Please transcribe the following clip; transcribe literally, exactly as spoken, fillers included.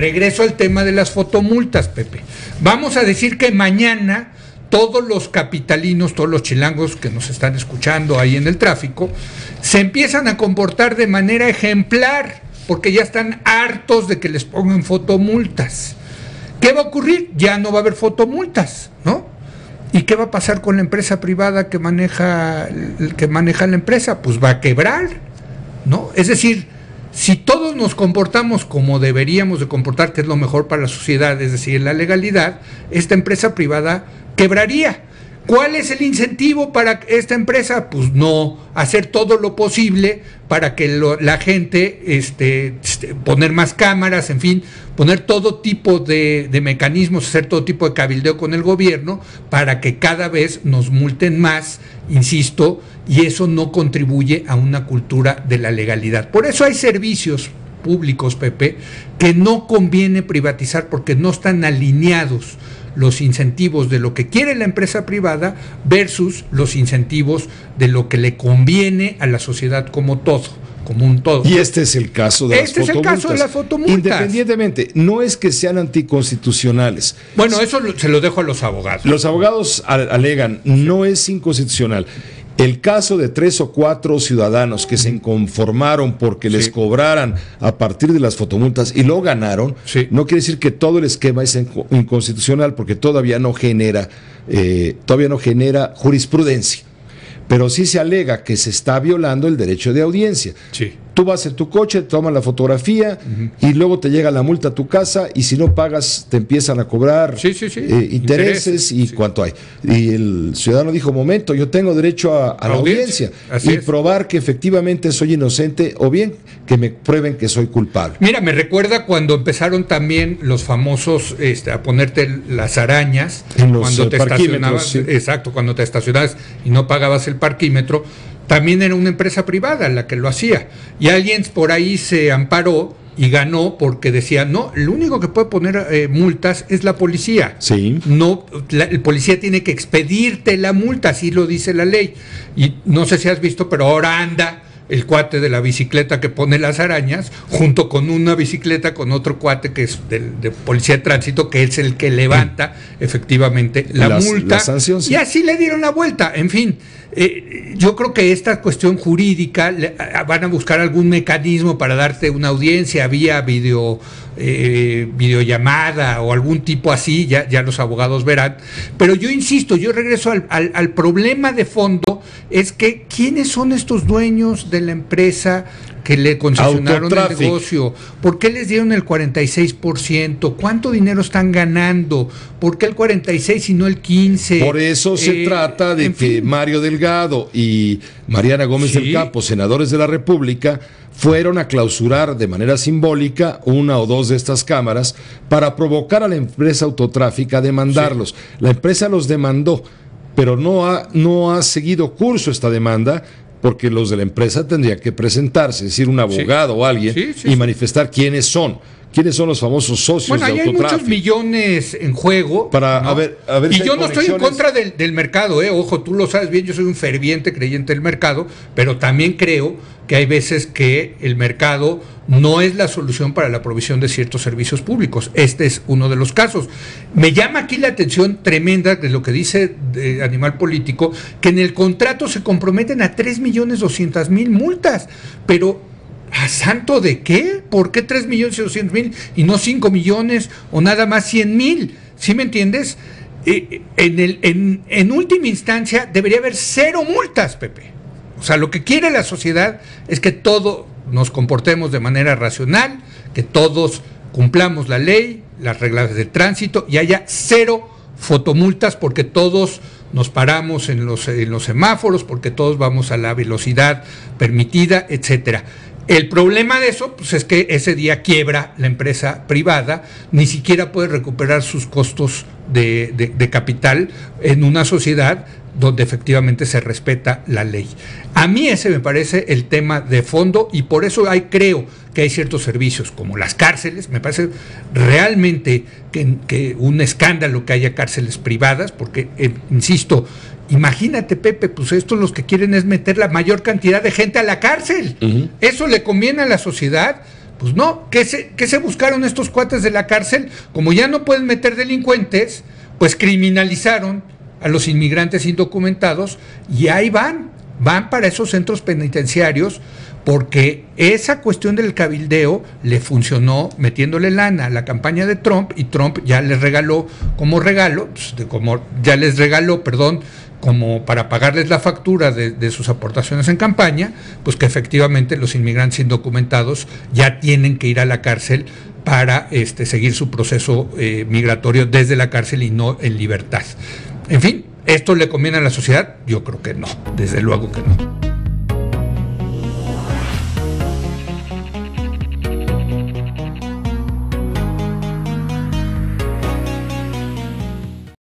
regreso al tema de las fotomultas, Pepe. Vamos a decir que mañana todos los capitalinos, todos los chilangos que nos están escuchando ahí en el tráfico, se empiezan a comportar de manera ejemplar, porque ya están hartos de que les pongan fotomultas. ¿Qué va a ocurrir? Ya no va a haber fotomultas, ¿no? ¿Y qué va a pasar con la empresa privada que maneja, que maneja la empresa? Pues va a quebrar, ¿no? Es decir, si todos nos comportamos como deberíamos de comportar, que es lo mejor para la sociedad, es decir, la legalidad, esta empresa privada quebraría. ¿Cuál es el incentivo para esta empresa? Pues no hacer todo lo posible para que lo, la gente, este, poner más cámaras, en fin, poner todo tipo de, de mecanismos, hacer todo tipo de cabildeo con el gobierno para que cada vez nos multen más, insisto, y eso no contribuye a una cultura de la legalidad. Por eso hay servicios públicos, Pepe, que no conviene privatizar porque no están alineados los incentivos de lo que quiere la empresa privada versus los incentivos de lo que le conviene a la sociedad como todo, como un todo. Y este es el caso de este las fotomultas. Este es el caso de las fotomultas. Independientemente, no es que sean anticonstitucionales. Bueno, eso lo, se lo dejo a los abogados. Los abogados alegan, no es inconstitucional. El caso de tres o cuatro ciudadanos que se inconformaron porque les sí. cobraran a partir de las fotomultas y lo ganaron, sí. no quiere decir que todo el esquema es inconstitucional porque todavía no genera, eh, todavía no genera jurisprudencia. Pero sí se alega que se está violando el derecho de audiencia. Sí. Tú vas en tu coche, tomas la fotografía uh-huh. y luego te llega la multa a tu casa y si no pagas te empiezan a cobrar sí, sí, sí. Eh, intereses, intereses y sí. cuánto hay. Y el ciudadano dijo, momento, yo tengo derecho a, a la audiencia, audiencia y es. probar que efectivamente soy inocente o bien que me prueben que soy culpable. Mira, me recuerda cuando empezaron también los famosos este, a ponerte las arañas en los cuando eh, te estacionabas, sí. exacto, cuando te estacionabas y no pagabas el parquímetro. También era una empresa privada la que lo hacía y alguien por ahí se amparó y ganó porque decía, no, lo único que puede poner eh, multas es la policía. Sí. No, la, el policía tiene que expedirte la multa, así lo dice la ley. Y no sé si has visto, pero ahora anda el cuate de la bicicleta que pone las arañas junto con una bicicleta con otro cuate que es del, de policía de tránsito, que es el que levanta efectivamente la las, multa. La sanción, sí. Y así le dieron la vuelta, en fin. Eh, yo creo que esta cuestión jurídica le, a, van a buscar algún mecanismo para darte una audiencia vía video, eh, videollamada o algún tipo así, ya, ya los abogados verán, pero yo insisto, yo regreso al, al, al problema de fondo, es que ¿quiénes son estos dueños de la empresa que le concesionaron el negocio? ¿Por qué les dieron el cuarenta y seis por ciento? ¿Cuánto dinero están ganando? ¿Por qué el cuarenta y seis por ciento y no el quince por ciento? Por eso se eh, trata de que fin. Mario Delgado y Mariana Gómez sí. del Campo, senadores de la República, fueron a clausurar de manera simbólica una o dos de estas cámaras para provocar a la empresa Autotráfic a demandarlos. Sí. La empresa los demandó, pero no ha, no ha seguido curso esta demanda, porque los de la empresa tendrían que presentarse, es decir, un abogado sí. o alguien, sí, sí, y sí. manifestar quiénes son. ¿Quiénes son los famosos socios bueno, de Autotráfic? Bueno, hay muchos millones en juego. Para, ¿no? a ver, a ver y si yo no estoy en contra del, del mercado, ¿eh? Ojo, tú lo sabes bien, yo soy un ferviente creyente del mercado, pero también creo que hay veces que el mercado no es la solución para la provisión de ciertos servicios públicos. Este es uno de los casos. Me llama aquí la atención tremenda de lo que dice de Animal Político, que en el contrato se comprometen a tres millones doscientas mil multas, pero ¿a santo de qué? ¿Por qué tres millones y doscientos mil y no cinco millones o nada más cien mil? ¿Sí me entiendes? Eh, en, el, en, en última instancia debería haber cero multas, Pepe. O sea, lo que quiere la sociedad es que todos nos comportemos de manera racional, que todos cumplamos la ley, las reglas de tránsito y haya cero fotomultas porque todos nos paramos en los, en los semáforos, porque todos vamos a la velocidad permitida, etcétera. El problema de eso pues, es que ese día quiebra la empresa privada, ni siquiera puede recuperar sus costos de, de, de capital en una sociedad donde efectivamente se respeta la ley. A mí ese me parece el tema de fondo y por eso hay, creo que hay ciertos servicios como las cárceles, me parece realmente que, que un escándalo que haya cárceles privadas, porque, eh, insisto, imagínate, Pepe, pues estos los que quieren es meter la mayor cantidad de gente a la cárcel. Uh-huh. Eso le conviene a la sociedad. Pues no, ¿qué se, qué se buscaron estos cuates de la cárcel? Como ya no pueden meter delincuentes, pues criminalizaron a los inmigrantes indocumentados y ahí van, van para esos centros penitenciarios porque esa cuestión del cabildeo le funcionó metiéndole lana a la campaña de Trump y Trump ya les regaló como regalo, pues, de como ya les regaló, perdón, como para pagarles la factura de, de sus aportaciones en campaña, pues que efectivamente los inmigrantes indocumentados ya tienen que ir a la cárcel para este, seguir su proceso eh, migratorio desde la cárcel y no en libertad. En fin, ¿esto le conviene a la sociedad? Yo creo que no, desde luego que no.